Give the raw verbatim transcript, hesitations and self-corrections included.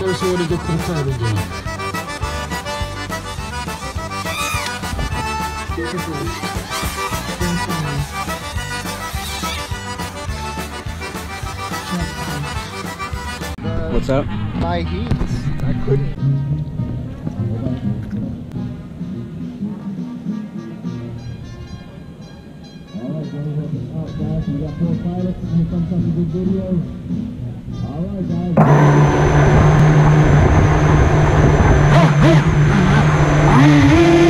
first one to get to the climbing game. What's up? My heats. I couldn't. Alright, guys, we got four pilots. We're gonna come some good videos. Alright, guys.